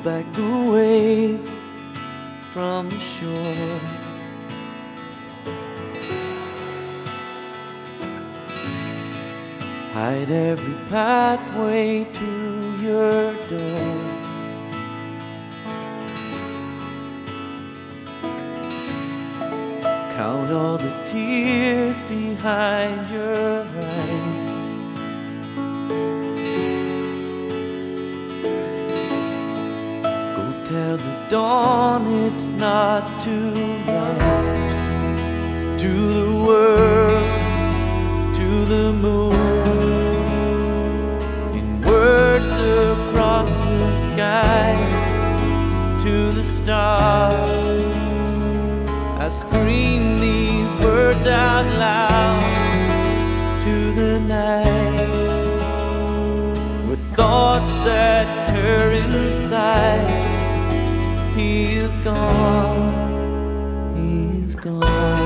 back the wave from the shore. Hide every pathway to your door. Count all the tears behind your eyes. Go tell the dawn it's not to rise. To the world, to the moon, in words across the sky, to the stars. I scream these words out loud to the night, with thoughts that tear inside. He is gone, he's gone.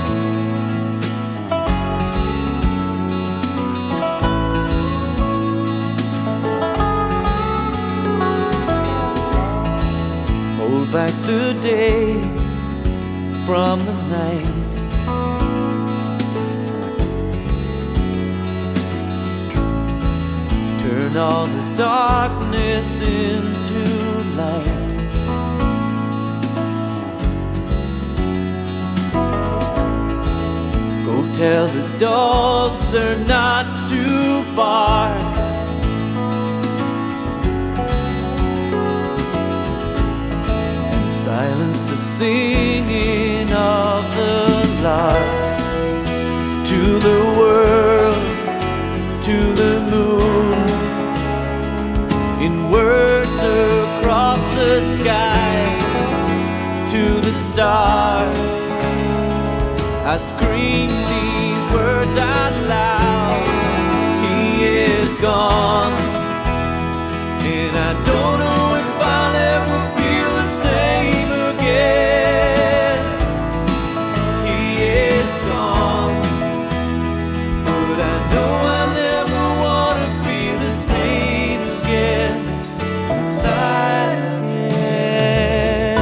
Hold back the day from the night. Turn all the darkness into light. Go tell the dogs they're not to bark. Silence the singing of the lark. To the world, to the moon, in words across the sky, to the stars. I scream these words out loud. He is gone, and I don't know if I'll ever feel the same again. He is gone, but I know I never want to feel this pain again, inside again.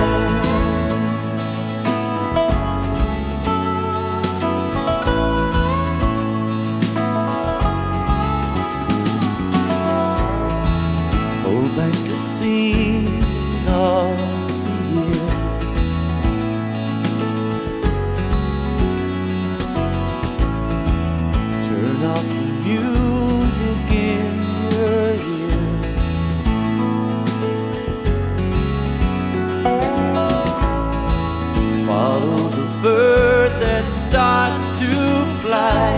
Hold back the seasons of the year. Turn off the music in your ear. Follow the bird that starts to fly.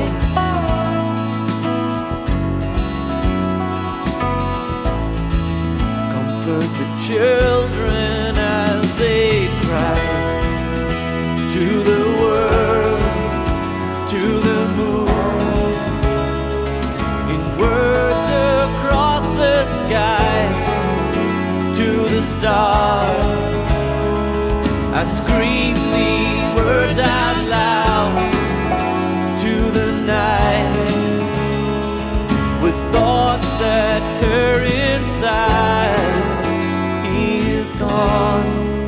Comfort the children as they cry. To the world, to the moon, in words across the sky, to the stars. I scream these words out loud to the night, with thoughts that tear inside. He is gone.